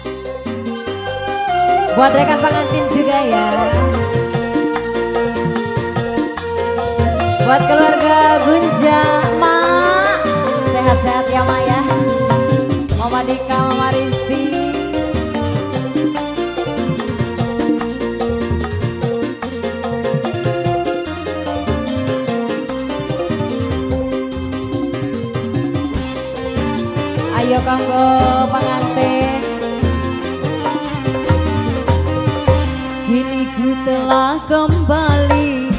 Buat rekan pengantin juga ya. Buat keluarga Gunja, Mak, sehat-sehat ya Mak ya. Mama Dika, Mama Risti. Ayo kanggo pengantin. Kini ku telah kembali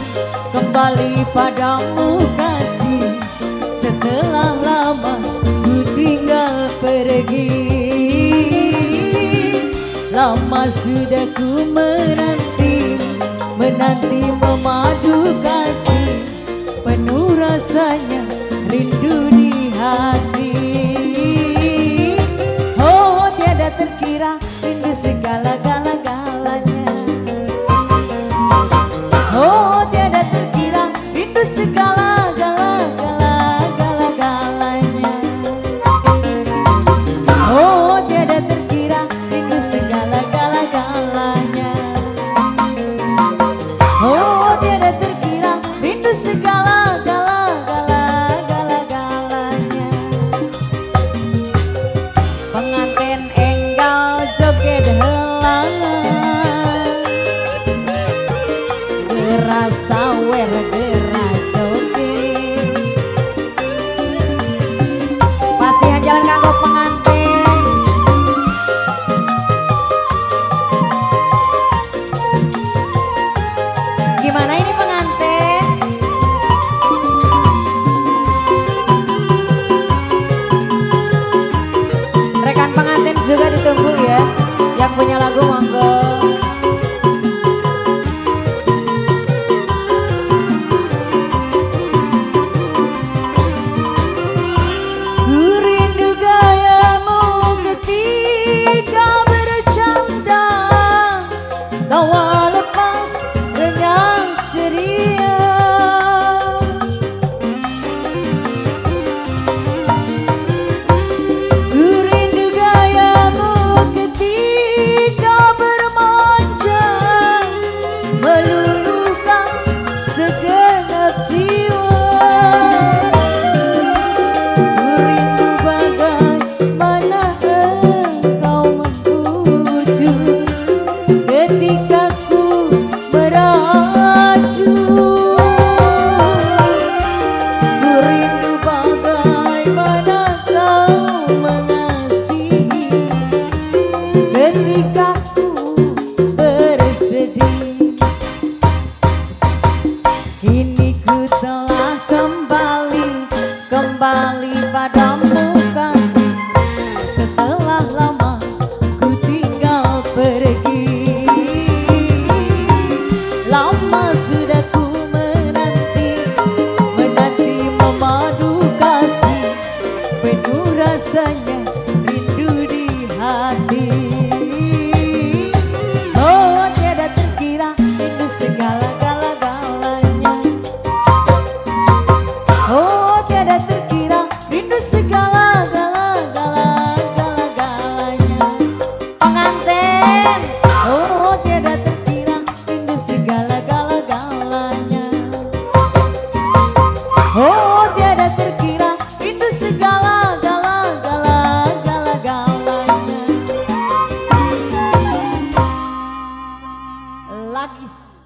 padamu kasih. Setelah lama ku tinggal pergi. Lama sudah ku menanti memadu kasih. Penuh rasanya rindu di hati. Oh tiada terkira rindu segala-galanya. Oh tiada terkira rindu segala-galanya. Oh tiada terkira rindu segala-galanya. Oh tiada terkira rindu segala-galanya. Pengantin enggal joget heula. Gerasa wer gera joget. Pasihan jalan kanggo pengantin. Gimana ini pengantin? Rekan pengantin juga ditunggu ya. Yang punya lagu monggo. Ku rindu gayamu ketika bercanda, tawa lepas renyah ceria. Ku rindu gayamu ketika bermanja, meluluhkan segenap jiwa. Ku rindu bagaimana engkau membuju ketika ku meracun. Ku rindu bagaimana kau mengasihi ketika ku bersedih. Kini ku telah kembali padamu kasih. Setelah lama ku tinggal pergi. Lama sudah ku menanti memadu kasih. Penuh rasanya rindu di hati. Oh tiada terkira rindu segala-galanya. Oh tiada terkira rindu segala-galanya. Pengantin. Oh tiada terkira rindu segala-galanya. Oh tiada terkira rindu segala-galanya. Lagi